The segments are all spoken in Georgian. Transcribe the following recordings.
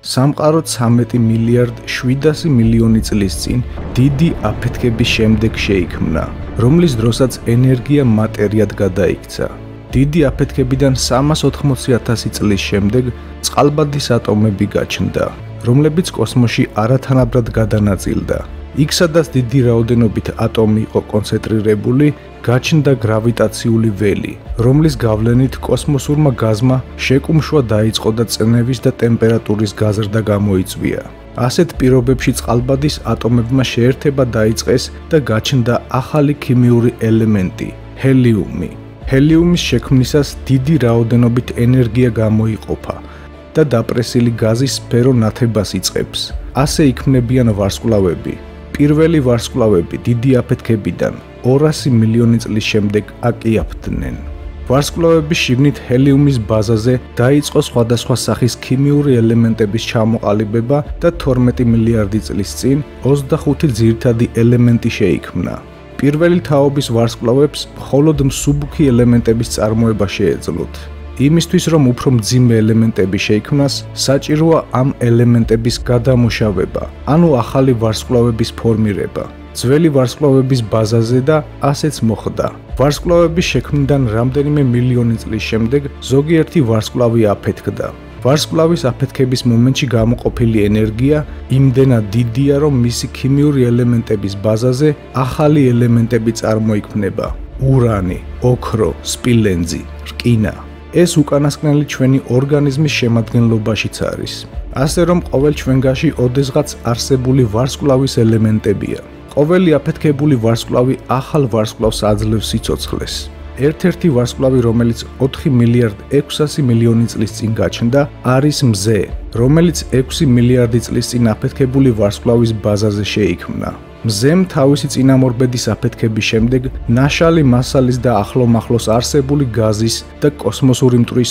სამყარო 13 მილიარდ 700 მილიონი წლის წინ დიდი აფეთქების შემდეგ შეიქმნა, რომლის დროსაც ენერგია მატერიად გადაიქცა. დიდი აფეთქებიდან 380,000 წლის შემდეგ წყალბადის ატომები გაჩნდა, რომლებიც კოსმოსში არათანაბრად გადანაწილდა. იქ სადაც დიდი რაოდენობით ატომი იყო კონცენტრირებული, გაჩნდა გრავიტაციული ველი, რომლის გავლენით კოსმოსურმა გაზმა შეკუმშვა დაიწყო და წნევის და ტემპერატურის გაზრდა გამოიწვია. ასეთ პირობებში წყალბადის ატომებმა შეერთება დაიწყეს და გაჩნდა ახალი ქიმიური ელემენტი ჰელიუმი. ჰელიუმის შექმნისას დიდი რაოდენობით ენერგია გამოიყოფა და დაპრესილი გაზის სფერო ნათებას იწყებს. ასე იქმნებიან ვარსკვლავები. პირველი ვარსკვლავები დიდი აფეთქებიდან 200 მილიონი წლის შემდეგ აკიაფდნენ. ვარსკვლავების შიგნით ჰელიუმის ბაზაზე დაიწყო სხვადასხვა სახის ქიმიური ელემენტების ჩამოყალიბება და 12 მილიარდი წლის წინ 25 ძირითადი ელემენტი შეიქმნა. პირველი თაობის ვარსკვლავებს მხოლოდ მსუბუქი ელემენტების წარმოება შეეძლოთ. იმისთვის, რომ უფრო მძიმე ელემენტები შეიქმნას, საჭიროა ამ ელემენტების გადამუშავება, ანუ ახალი ვარსკვლავების ფორმირება. ძველი ვარსკვლავების ბაზაზე და ასეც მოხდა. ვარსკვლავების შექმნიდან რამდენიმე მილიონი წლის შემდეგ ზოგიერთი ვარსკვლავი აფეთქდა. ვარსკვლავის აფეთქების მომენტში გამოყოფილი ენერგია იმდენად დიდია, რომ მისი ქიმიური ელემენტების ბაზაზე ახალი ელემენტები წარმოიქმნება: ურანი, ოქრო, სპილენძი, რკინა. ეს უკანასკნელი ჩვენი ორგანიზმის შემადგენლობაშიც არის. ასე რომ ყოველ ჩვენგანში ოდესღაც არსებული ვარსკვლავის ელემენტებია. ყოველი აფეთქებული ვარსკვლავი ახალ ვარსკვლავს აძლევს სიცოცხლეს. ერთ-ერთი ვარსკვლავი, რომელიც 4 მილიარდ 600 მილიონი წლის წინ გაჩნდა, არის მზე, რომელიც 6 მილიარდი წლის წინ აფეთქებული ვარსკვლავის ბაზაზე შეიქმნა. მზემ თავისი წინამორბედის აფეთქების შემდეგ ნაშალი მასალის და ახლომახლოს არსებული გაზის და კოსმოსური მტვრის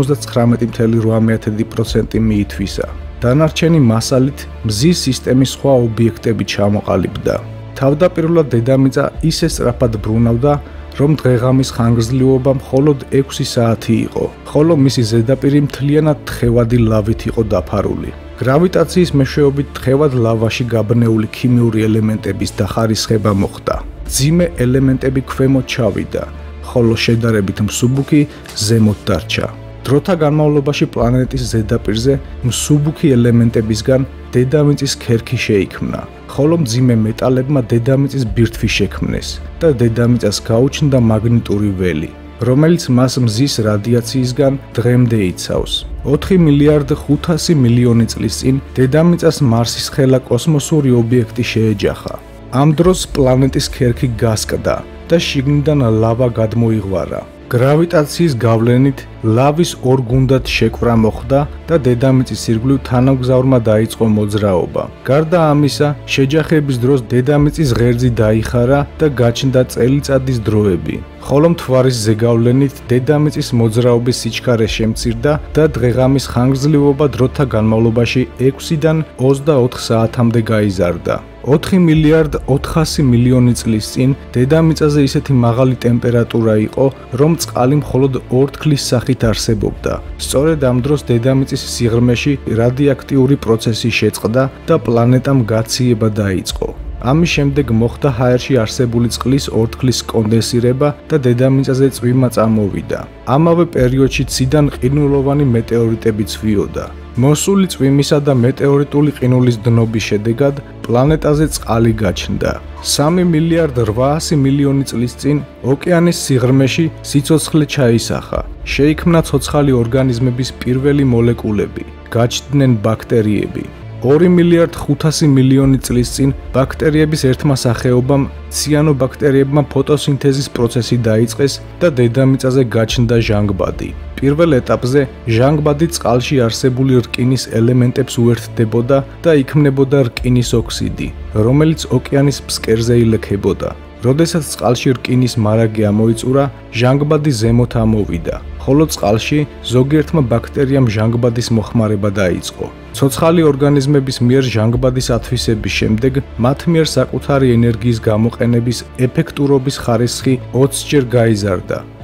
99.8% მიითვისა. დანარჩენი მასალით მზის სისტემის სხვა ობიექტები ჩამოყალიბდა. თავდაპირველად დედამიწა ისე სწრაფად ბრუნავდა, რომ დღეღამის ხანგრძლივობა მხოლოდ 6 საათი იყო, ხოლო მისი ზედაპირი მთლიანად თხევადი ლავით იყო დაფარული. გრავიტაციის მეშვეობით თხევად ლავაში გაბნეული ქიმიური ელემენტების დახარისხება მოხდა. მძიმე ელემენტები ქვემოთ ჩავიდა, ხოლო შედარებით მსუბუქი ზემოთ დარჩა. დროთა განმავლობაში პლანეტის ზედაპირზე მსუბუქი ელემენტებისგან დედამიწის ქერქი შეიქმნა, ხოლო მძიმე მეტალებმა დედამიწის ბირთვი შექმნეს და დედამიწას გაუჩნდა მაგნიტური ველი, რომელიც მას მზის რადიაციისგან დღემდე იცავს. 4 მილიარდ 500 მილიონი წლის წინ დედამიწას მარსის ხელა კოსმოსური ობიექტი შეეჯახა. ამ დროს პლანეტის ქერქი გასკდა და შიგნიდან ლავა გადმოიღვარა. გრავიტაციის გავლენით ლავის ორ გუნდად შეკვრა მოხდა და დედამიწის ირგვლივ თანამგზავრმა დაიწყო მოძრაობა. გარდა ამისა, შეჯახების დროს დედამიწის ღერძი დაიხარა და გაჩნდა წელიწადის დროები. ხოლო მთვარის ზეგავლენით დედამიწის მოძრაობის სიჩქარე შემცირდა და დღეღამის ხანგრძლივობა დროთა განმავლობაში 6-დან 24 საათამდე გაიზარდა. 4 მილიარდ 400 მილიონი წლის წინ დედამიწაზე ისეთი მაღალი ტემპერატურა იყო, რომ წყალი მხოლოდ ორთქლის სახით არსებობდა. სწორედ ამ დროს დედამიწის სიღრმეში რადიოაქტიური პროცესი შეწყდა და პლანეტამ გაციება დაიწყო. ამის შემდეგ მოხდა ჰაერში არსებული წყლის ორთქლის კონდენსირება და დედამიწაზე წვიმა წამოვიდა. ამავე პერიოდში ციდან ყინულოვანი მეტეორიტები ცვიოდა. მოსული წვიმისა და მეტეორიტული ყინულის დნობის შედეგად პლანეტაზე წყალი გაჩნდა. 3 მილიარდ 800 მილიონი წლის წინ ოკეანის სიღრმეში სიცოცხლე ჩაისახა. შეიქმნა ცოცხალი ორგანიზმების პირველი მოლეკულები, გაჩნდნენ ბაქტერიები. 2 მილიარდ 500 მილიონი წლის წინ ბაქტერიების ერთმა სახეობამ ციანობაქტერიებმა ფოტოსინთეზის პროცესი დაიწყეს და დედამიწაზე გაჩნდა ჟანგბადი. პირველ ეტაპზე ჟანგბადი წყალში არსებული რკინის ელემენტებს უერთდებოდა და იქმნებოდა რკინის ოქსიდი, რომელიც ოკეანის ფსკერზე ილექებოდა. როდესაც წყალში რკინის მარაგი ამოიწურა, ჟანგბადი ზემოთ ამოვიდა, ხოლო წყალში ზოგიერთმა ბაქტერიამ ჟანგბადის მოხმარება დაიწყო. ცოცხალი ორგანიზმების მიერ ჟანგბადის ათვისების შემდეგ მათ მიერ საკუთარი ენერგიის გამოყენების ეფექტურობის ხარისხი 20 ჯერ გაიზარდა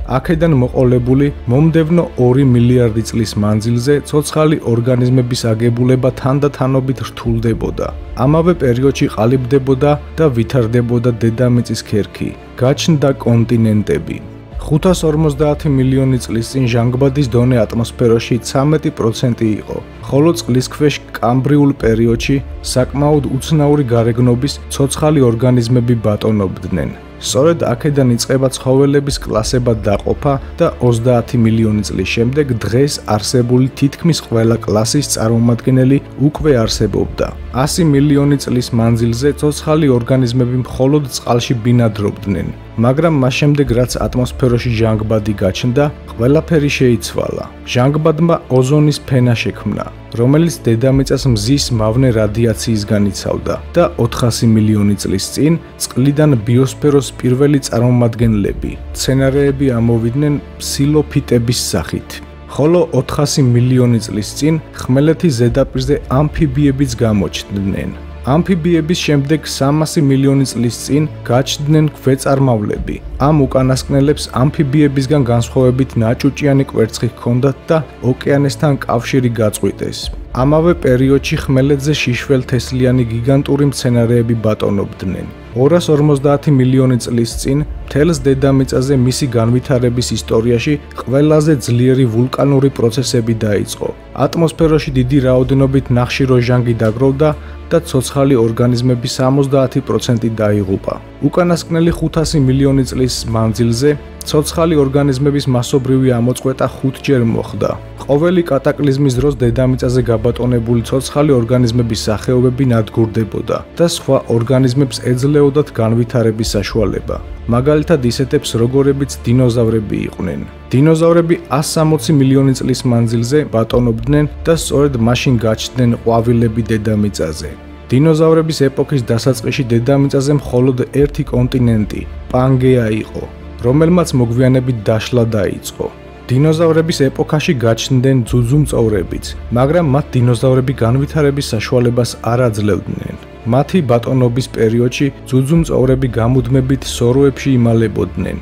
აქედან მოყოლებული მომდევნო 2 მილიარდი წლის მანძილზე ცოცხალი ორგანიზმების აგებულება თანდათანობით რთულდებოდა. ამავე პერიოდში ყალიბდებოდა და ვითარდებოდა დედამიწის ქერქი, გაჩნდა კონტინენტები. 550 მილიონი წლის წინ ჟანგბადის დონე ატმოსფეროში 13% იყო, ხოლო წყლის ქვეშ კამბრიულ პერიოდში საკმაოდ უცნაური გარეგნობის ცოცხალი ორგანიზმები ბატონობდნენ. სწორედ აქედან იწყება ცხოველების კლასებად დაყოფა და 30 მილიონი წლის შემდეგ დღეს არსებული თითქმის ყველა კლასის წარმომადგენელი უკვე არსებობდა. 100 მილიონი წლის მანძილზე ცოცხალი ორგანიზმები მხოლოდ წყალში ბინადრობდნენ, მაგრამ მას შემდეგ რაც ატმოსფეროში ჟანგბადი გაჩნდა, ყველაფერი შეიცვალა. ჟანგბადმა ოზონის ფენა შექმნა, რომელიც დედამიწას მზის მავნე რადიაციისგან იცავდა და 400 მილიონი წლის წინ წყლიდან ბიოსფეროს პირველი წარმომადგენლები, მცენარეები ამოვიდნენ ფსილოფიტების სახით. ხოლო 400 მილიონი წლის წინ ხმელეთის ზედაპირზე ამფიბიებიც გამოჩნდნენ. ამფიბიების შემდეგ 300 მილიონი წლის წინ გაჩნდნენ ქვეწარმავლები. ამ უკანასკნელებს ამფიბიებისგან განსხვავებით ნაჭუჭიანი კვერცხი ჰქონდათ და ოკეანესთან კავშირი გაწყვიტეს. ამავე პერიოდში ხმელეთზე შიშველთესლიანი გიგანტური მცენარეები ბატონობდნენ. 250 მილიონი წლის წინ მთელს დედამიწაზე მისი განვითარების ისტორიაში ყველაზე ძლიერი ვულკანური პროცესები დაიწყო. ატმოსფეროში დიდი რაოდენობით ნახშირო ჟანგი დაგროვდა და ცოცხალი ორგანიზმების 70% დაიღუპა. უკანასკნელი 500 მილიონი წლის მანძილზე ცოცხალი ორგანიზმების მასობრივი ამოწყვეტა 5-ჯერ მოხდა. ყოველი კატაკლიზმის დროს დედამიწაზე გაბატონებული ცოცხალი ორგანიზმების სახეობები ნადგურდებოდა და სხვა ორგანიზმებს ეძლეოდათ განვითარების საშუალება. მაგალითად ისეთებს, როგორებიც დინოზავრები იყვნენ. დინოზავრები 160 მილიონი წლის მანძილზე ბატონობდნენ და სწორედ მაშინ გაჩნდნენ ყვავილები დედამიწაზე. დინოზავრების ეპოქის დასაწყისში დედამიწაზე მხოლოდ ერთი კონტინენტი, პანგეა იყო, რომელმაც მოგვიანებით დაშლა დაიწყო. დინოზავრების ეპოქაში გაჩნდნენ ძუძუმწოვრებიც, მაგრამ მათ დინოზავრები განვითარების საშუალებას არ აძლევდნენ. მათი ბატონობის პერიოდში ძუძუმწოვრები გამუდმებით სოროებში იმალებოდნენ.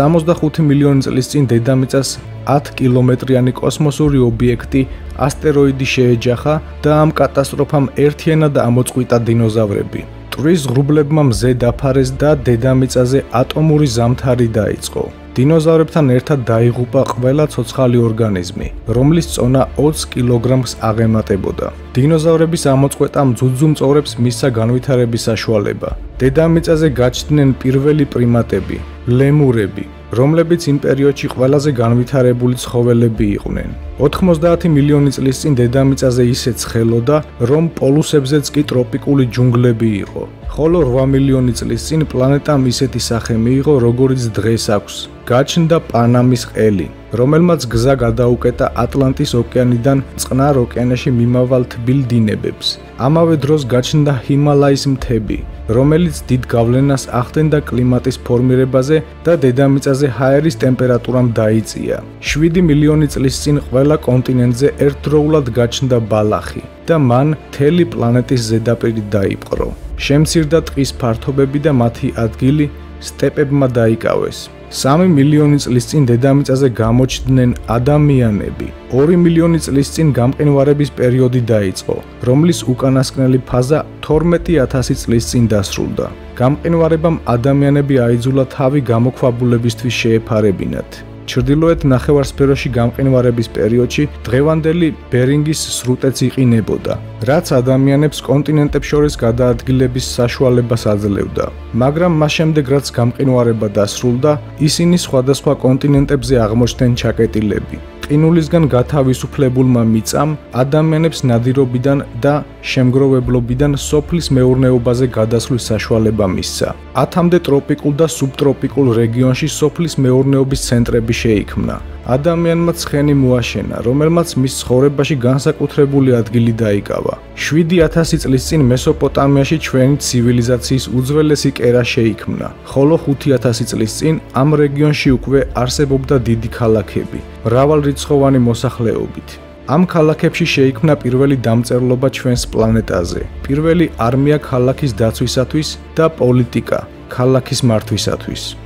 65 მილიონი წლის წინ დედამიწას 10 კილომეტრიანი კოსმოსური ობიექტი ასტეროიდი შეეჯახა და ამ კატასტროფამ ერთიანად ამოწყვიტა დინოზავრები. ტვრის ღრუბლებმა მზე დაფარეს და დედამიწაზე ატომური ზამთარი დაიწყო. დინოზავრებთან ერთად დაიღუპა ყველა ცოცხალი ორგანიზმი, რომლის წონა 20 კილოგრამს აღემატებოდა. დინოზავრების ამოწყვეტამ ძუძუმწოვრებს მისცა განვითარების საშუალება. დედამიწაზე გაჩნდნენ პირველი პრიმატები, ლემურები, რომლებიც იმ პერიოდში ყველაზე განვითარებული ცხოველები იყვნენ. 90 მილიონი წლის წინ დედამიწაზე ისე ცხელოდა, რომ პოლუსებზეც კი ტროპიკული ჯუნგლები იყო. ხოლო 8 მილიონი წლის წინ პლანეტამ ისეთი სახე მიიღო, როგორიც დღეს აქვს. გაჩნდა პანამის ყელი, რომელმაც გზა გადაუკეტა ატლანტის ოკეანიდან წყნარ ოკეანეში მიმავალ თბილ დინებებს. ამავე დროს გაჩნდა ჰიმალაის მთები, რომელიც დიდ გავლენას ახდენდა კლიმატის ფორმირებაზე და დედამიწაზე ჰაერის ტემპერატურამ დაიწია. 7 მილიონი წლის წინ ყველა კონტინენტზე ერთდროულად გაჩნდა ბალახი და მან მთელი პლანეტის ზედაპირი დაიპყრო. შემცირდა ტყის ფართობები და მათი ადგილი სტეპებმა დაიკავეს. 3 მილიონი წლის წინ დედამიწაზე გამოჩნდნენ ადამიანები. 2 მილიონი წლის წინ გამყინვარების პერიოდი დაიწყო, რომლის უკანასკნელი ფაზა 12,000 წლის წინ დასრულდა. გამყინვარებამ ადამიანები აიძულა თავი გამოქვაბულებისთვის შეეფარებინათ. ჩრდილოეთ ნახევარსფეროში გამყინვარების პერიოდში დღევანდელი ბერინგის სრუტეც იყინებოდა, რაც ადამიანებს კონტინენტებს შორის გადაადგილების საშუალებას აძლევდა. მაგრამ მას შემდეგ, რაც გამყინვარება დასრულდა, ისინი სხვადასხვა კონტინენტებზე აღმოჩნდნენ ჩაკეტილები. ყინულისგან გათავისუფლებულმა მიწამ ადამიანებს ნადირობიდან და შემგროვებლობიდან სოფლის მეურნეობაზე გადასვლის საშუალება მისცა. 10-მდე ტროპიკულ და სუბტროპიკულ რეგიონში სოფლის მეურნეობის ცენტრები შეიქმნა. ადამიანმა ცხენი მოაშენა, რომელმაც მის ცხოვრებაში განსაკუთრებული ადგილი დაიკავა. 7000 წლის წინ მესოპოტამიაში ჩვენი ცივილიზაციის უძველესი კერა შეიქმნა, ხოლო 5000 წლის წინ ამ რეგიონში უკვე არსებობდა დიდი ქალაქები, მრავალრიცხოვანი მოსახლეობით. ამ ქალაქებში შეიქმნა პირველი დამწერლობა ჩვენს პლანეტაზე, პირველი არმია ქალაქის დაცვისათვის და პოლიტიკა ქალაქის მართვისათვის.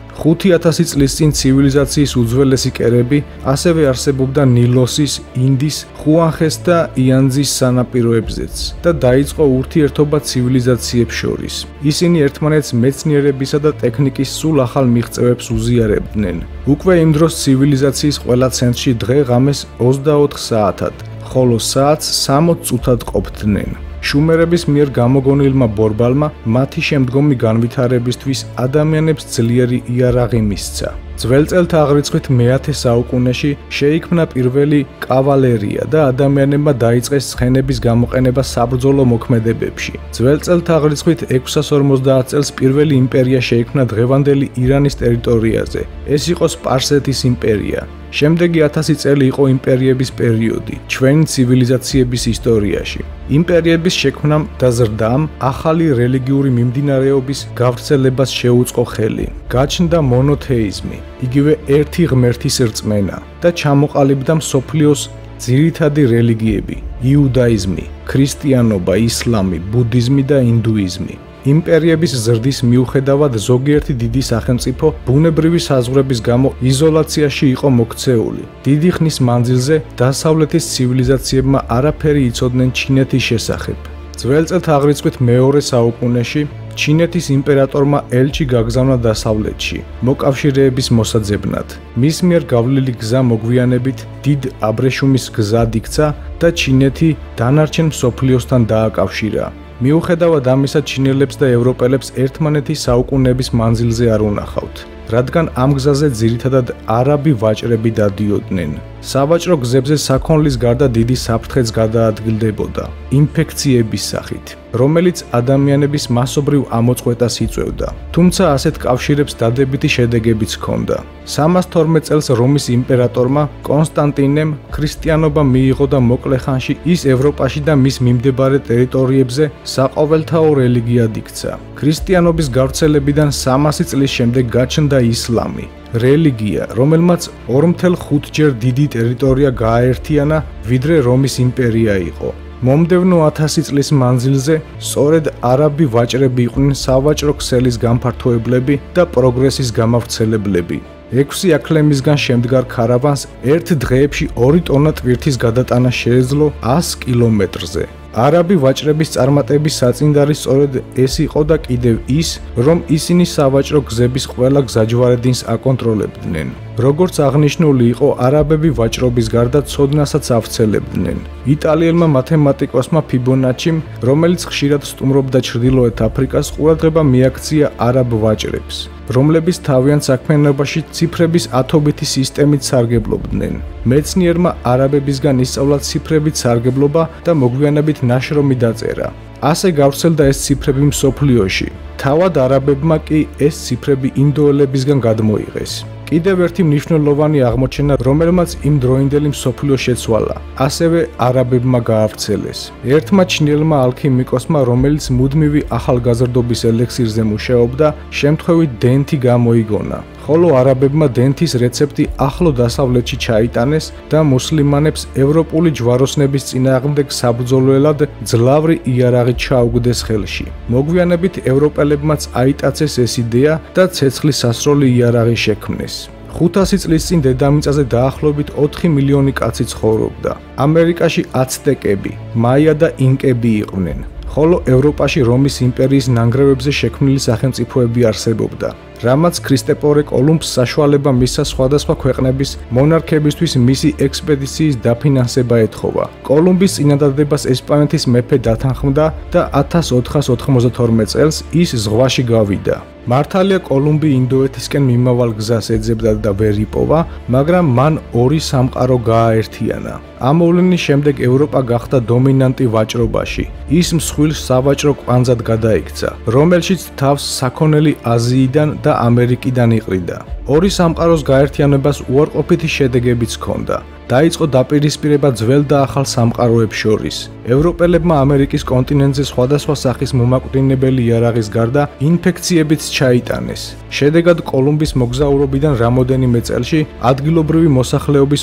5000 წლის წინ ცივილიზაციის უძველესი კერები ასევე არსებობდა ნილოსის, ინდის, ხუანხეს და იანძის სანაპიროებზეც და დაიწყო ურთიერთობა ცივილიზაციებს შორის. ისინი ერთმანეთს მეცნიერებისა და ტექნიკის სულ ახალ მიღწევებს უზიარებდნენ. უკვე იმ დროს ცივილიზაციის ყველა ცენტრში დღე ღამეს 24 საათად, ხოლო საათს 60 წუთად ყოფდნენ. შუმერების მიერ გამოგონილმა ბორბალმა მათი შემდგომი განვითარებისთვის ადამიანებს ძლიერი იარაღი მისცა. ძველ წელთა აღრიცხვით მე-10 საუკუნეში შეიქმნა პირველი კავალერია და ადამიანებმა დაიწყეს ცხენების გამოყენება საბრძოლო მოქმედებებში. ძველ წელთა აღრიცხვით 650 წელს პირველი იმპერია შეიქმნა დღევანდელი ირანის ტერიტორიაზე. ეს იყო სპარსეთის იმპერია. შემდეგი 1000 წელი იყო იმპერიების პერიოდი ჩვენი ცივილიზაციების ისტორიაში. იმპერიების შექმნამ და ზრდამ ახალი რელიგიური მიმდინარეობის გავრცელებას შეუწყო ხელი. გაჩნდა მონოთეიზმი, იგივე ერთი ღმერთის რწმენა და ჩამოყალიბდა მსოფლიოს ძირითადი რელიგიები: იუდაიზმი, ქრისტიანობა, ისლამი, ბუდიზმი და ინდუიზმი. იმპერიების ზრდის მიუხედავად ზოგიერთი დიდი სახელმწიფო ბუნებრივი საზღვრების გამო იზოლაციაში იყო მოქცეული. დიდი ხნის მანძილზე დასავლეთის ცივილიზაციებმა არაფერი იცოდნენ ჩინეთის შესახებ. ძველ წელთა აღრიცხვით მეორე საუკუნეში ჩინეთის იმპერატორმა ელჩი გაგზავნა დასავლეთში, მოკავშირეების მოსაძებნად. მის მიერ გავლილი გზა მოგვიანებით დიდ აბრეშუმის გზად იქცა და ჩინეთი დანარჩენ მსოფლიოსთან დააკავშირა. მიუხედავად ამისა, ჩინელებს და ევროპელებს ერთმანეთი საუკუნეების მანძილზე არ უნახავთ, რადგან ამ გზაზე ძირითადად არაბი ვაჭრები დადიოდნენ. სავაჭრო გზებზე საქონლის გარდა დიდი საფრთხეც გადაადგილდებოდა ინფექციების სახით, რომელიც ადამიანების მასობრივ ამოწყვეტას იწვევდა. თუმცა ასეთ კავშირებს დადებითი შედეგებიც ჰქონდა. 312 წელს რომის იმპერატორმა კონსტანტინემ ქრისტიანობა მიიღო და მოკლე ხანში ის ევროპაში და მის მიმდებარე ტერიტორიებზე საყოველთაო რელიგიად იქცა. ქრისტიანობის გავრცელებიდან 300 წლის შემდეგ გაჩნდა ისლამი. რელიგია, რომელმაც 2.5 დიდი ტერიტორია გააერთიანა, ვიდრე რომის იმპერია იყო. მომდევნო 1000 წლის მანძილზე სწორედ არაბი ვაჭრები იყვნენ სავაჭრო ქსელის გამფართოებლები და პროგრესის გამავრცელებლები. 6 აქლემისგან შემდგარ ქარავანს ერთ დღეებში 2 ტონა ტვირთის გადატანა შეეძლო 100 კილომეტრზე. არაბი ვაჭრების წარმატების საწინდარი სწორედ ეს იყო და კიდევ ის, რომ ისინი სავაჭრო გზების ყველა გზაჯვარედინს აკონტროლებდნენ. როგორც აღნიშნული იყო, არაბები ვაჭრობის გარდა ცოდნასაც ავრცელებდნენ. იტალიელმა მათემატიკოსმა ფიბონაჩიმ, რომელიც ხშირად სტუმრობდა ჩრდილოეთ აფრიკას, ყურადღება მიაქცია არაბ ვაჭრებს, რომლებიც თავიანთ საქმიანობაში ციფრების ათობითი სისტემით სარგებლობდნენ. მეცნიერმა არაბებისგან ისწავლა ციფრებით სარგებლობა და მოგვიანებით ნაშრომი დაწერა. ასე გავრცელდა ეს ციფრები მსოფლიოში. თავად არაბებმა კი ეს ციფრები ინდოელებისგან გადმოიღეს. კიდევ ერთი მნიშვნელოვანი აღმოჩენა, რომელმაც იმ დროინდელი მსოფლიო შეცვალა, ასევე არაბებმა გაავრცელეს. ერთმა ჩინელმა ალქიმიკოსმა, რომელიც მუდმივი ახალგაზრდობის ელექსირზე მუშაობდა, შემთხვევით დენთი გამოიგონა, ხოლო არაბებმა დენთის რეცეპტი ახლო დასავლეთში ჩაიტანეს და მუსლიმანებს ევროპული ჯვაროსნების წინააღმდეგ საბრძოლველად ძლავრი იარაღი ჩაუგდეს ხელში. მოგვიანებით ევროპელებმაც აიტაცეს ეს იდეა და ცეცხლის სასროლი იარაღი შექმნეს. 500 წლის წინ დედამიწაზე დაახლოებით 4 მილიონი კაცი ცხოვრობდა. ამერიკაში აცტეკები, მაია და ინკები იყვნენ, ხოლო ევროპაში რომის იმპერიის ნანგრევებზე შექმნილი სახელმწიფოები არსებობდა. რამაც ქრისტეფორე კოლუმბს საშუალება მისცა სხვადასხვა ქვეყნების მონარქებისთვის მისი ექსპედიციის დაფინანსება ეთხოვა. კოლუმბის წინადადებას ესპანეთის მეფე დათანხმდა და 1492 წელს ის ზღვაში გავიდა. მართალია კოლუმბი ინდოეთისკენ მიმავალ გზას ეძებდა და ვერ იპოვა, მაგრამ მან ორი სამყარო გააერთიანა. ამ მოვლენის შემდეგ ევროპა გახდა დომინანტი ვაჭრობაში. ის მსხვილ სავაჭრო კვანძად გადაიქცა, რომელშიც თავს საქონელი აზიიდან და ამერიკიდან იყრიდა. ორი სამყაროს გაერთიანებას უარყოფითი შედეგებიც ჰქონდა. დაიწყო დაპირისპირება ძველ და ახალ სამყაროებს შორის. ევროპელებმა ამერიკის კონტინენტზე სხვადასხვა სახის მომაკვდინებელი იარაღის გარდა ინფექციებიც ჩაიტანეს. შედეგად კოლუმბის მოგზაურობიდან რამოდენიმე წელში ადგილობრივი მოსახლეობის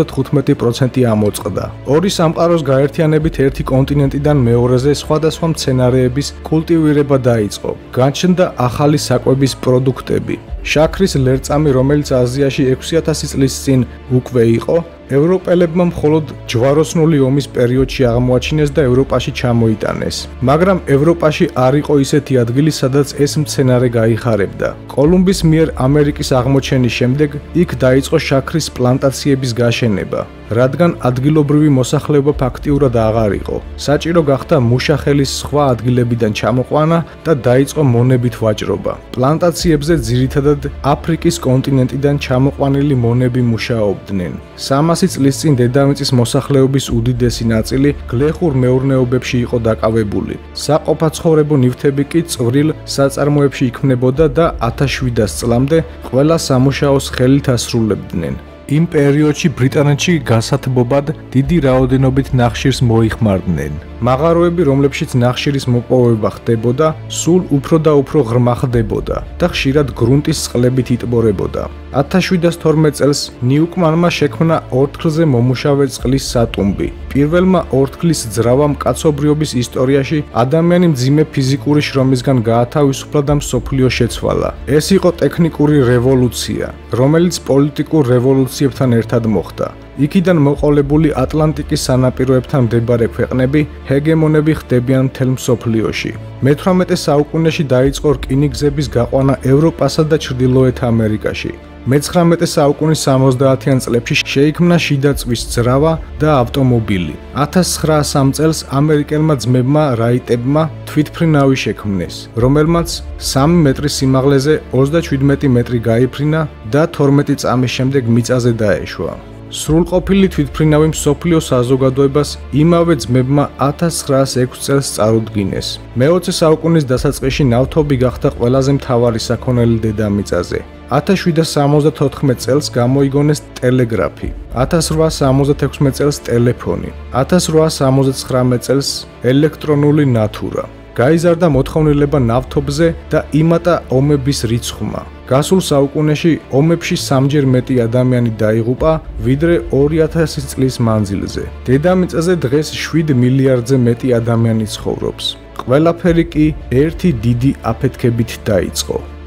95% ამოწყდა. ორი სამყაროს გაერთიანებით ერთი კონტინენტიდან მეორეზე სხვადასხვა მცენარეების კულტივირება დაიწყო. გაჩნდა ახალი საკვების პროდუქტები, შაქრის ლერწამი, რომელიც აზიაში 6000 წლის წინ უკვე იყო, ევროპელებმა მხოლოდ ჯვაროსნული ომის პერიოდში აღმოაჩინეს და ევროპაში ჩამოიტანეს. მაგრამ ევროპაში არ იყო ისეთი ადგილი, სადაც ეს მცენარე გაიხარებდა. კოლუმბის მიერ ამერიკის აღმოჩენის შემდეგ იქ დაიწყო შაქრის პლანტაციების გაშენება, რადგან ადგილობრივი მოსახლეობა ფაქტიურად აღარ იყო. საჭირო გახდა მუშახელის სხვა ადგილებიდან ჩამოყვანა და დაიწყო მონებით ვაჭრობა. პლანტაციებზე ძირითადად აფრიკის კონტინენტიდან ჩამოყვანილი მონები მუშაობდნენ. 300 წლის წინ დედამიწის მოსახლეობის უდიდესი ნაწილი გლეხურ მეურნეობებში იყო დაკავებული. საყოფაცხოვრებო ნივთები კი წვრილ საწარმოებში იქმნებოდა და 1700 წლამდე ყველა სამუშაოს ხელით ასრულებდნენ. იმ პერიოდში ბრიტანეთში გასათბობად დიდი რაოდენობით ნახშირს მოიხმარდნენ. მაღაროები, რომლებშიც ნახშირის მოპოვება ხდებოდა, სულ უფრო და უფრო ღრმა ხდებოდა და ხშირად გრუნტის წყლებით იტბორებოდა. 1712 წელს ნიუკმანმა შექმნა ორთქლზე მომუშავე წყლის სატუმბი. პირველმა ორთქლის ძრავამ კაცობრიობის ისტორიაში ადამიანი მძიმე ფიზიკური შრომისგან გაათავისუფლა და მსოფლიო შეცვალა. ეს იყო ტექნიკური რევოლუცია, რომელიც პოლიტიკურ რევოლუციებთან ერთად მოხდა. იქიდან მოყოლებული ატლანტიკის სანაპიროებთან მდებარე ქვეყნები ჰეგემონები ხდებიან მთელ მსოფლიოში. მე-18 საუკუნეში დაიწყო რკინიგზების გაყვანა ევროპასა და ჩრდილოეთ ამერიკაში. მე-19 საუკუნის 70-იან წლებში შეიქმნა შიდა წვის ძრავა და ავტომობილი. 1903 წელს ამერიკელმა ძმებმა რაიტებმა თვითმფრინავი შექმნეს, რომელმაც 3 მეტრის სიმაღლეზე 37 მეტრი გაიფრინა და 12 წამის შემდეგ მიწაზე დაეშვა. სრულყოფილი თვითმფრინავი მსოფლიო საზოგადოებას იმავე ძმებმა 1906 წელს წარუდგინეს. მე-20 საუკუნის დასაწყისში ნავთობი გახდა ყველაზე მთავარი საქონელი დედამიწაზე. 1774 წელს გამოიგონეს ტელეგრაფი, 1876 წელს ტელეფონი, 1879 წელს ელექტრონული ნათურა. გაიზარდა მოთხოვნილება ნავთობზე და იმატა ომების რიცხვმა. გასულ საუკუნეში ომებში 3-ჯერ მეტი ადამიანი დაიღუპა, ვიდრე 2000 წლის მანძილზე. დედამიწაზე დღეს 7 მილიარდზე მეტი ადამიანი ცხოვრობს. ყველაფერი კი ერთი დიდი აფეთქებით დაიწყო.